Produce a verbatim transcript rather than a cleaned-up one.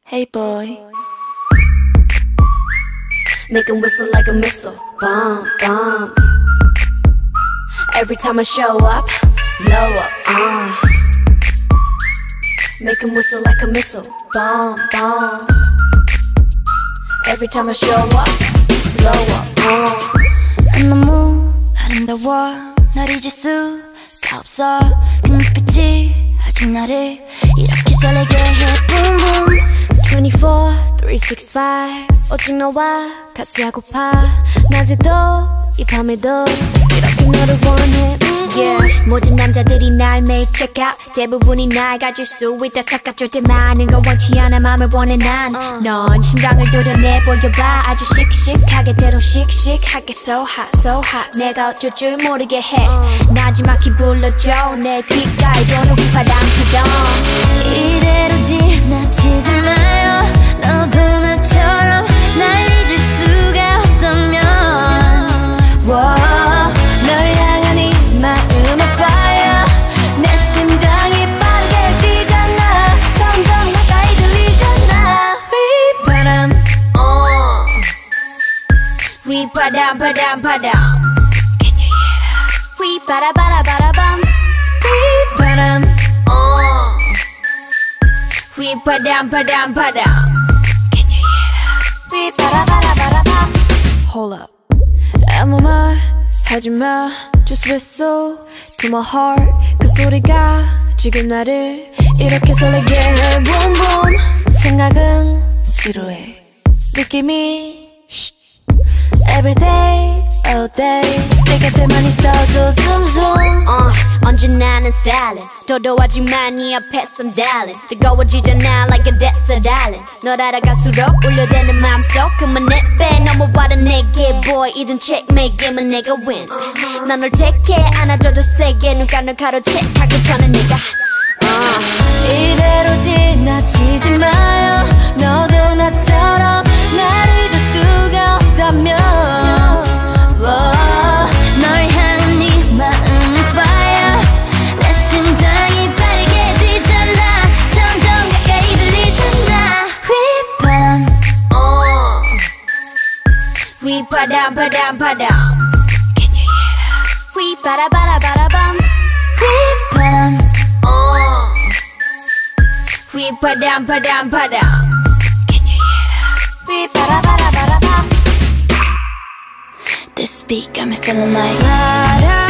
Hey boy. Make him whistle like a missile. Bomb, bomb. Every time I show up, blow up, uh. Make him whistle like a missile. Bomb, bomb. Every time I show up, blow up, uh. 너무 아름다워 널 잊을 수가 없어 그 눈빛이 아직 나를 이렇게 설레게 해 Boom boom twenty-four, three sixty-five 오직 너와 같이 하고파 낮에도 이 밤에도 이렇게 너를 원해 mm-hmm. Yeah. 모든 남자들이 날 매일 check out 대부분이 날 가질 수 있다 착각 절대 많은 건 원치 않아 맘을 원해 난 넌 uh. 심장을 도려내 보여봐 아주 씩씩하게 대로 씩씩하게 So hot so hot 내가 어쩔 줄 모르게 해 uh. 나지막히 불러줘 내 귓가에 도는 휘파람 피던 이대로 지나치지 마요 너도 나처럼 날 잊을 수가 없다면 wow. 널 향한 이 마음의 fire 내 심장이 빠르게 뛰잖아 점점 가까이 들리잖아 휘바람 uh. 휘바람 바람 바람 Can you hear that? 휘바라바라바라밤 휘바람 uh. 휘바람 바람 바람 Can you hear that? 휘바라바라바라밤 Hold up 아무 말 하지마 Just whistle to my heart 그 소리가 지금 나를 이렇게 설레게 해 Boom boom 생각은 지루해 느낌이 Every day, all day 내 곁에만 있어도 zoom zoom uh, 언제나는 stylin' 도도하지만 네 앞에선 darling 뜨거워지잖아 like a desert island 널 알아갈수록 울려대는 맘속 그만 내빼 넘어와라 내게 boy 이젠 checkmate 게임은 내가 win uh-huh. 난 널 택해 안아줘도 세게 눈가 널 가로채 가기 전에 내가 uh. 이대로 지나치지 마요 너도 나처럼 날 잊을 수가 없다면 휘바람 바람 바람 Can you hear that? 휘바라바라바라밤 휘바람 uh. 휘바람 바람 바람 Can you hear that? 휘바라바라바라밤 This beat got me feeling like 바람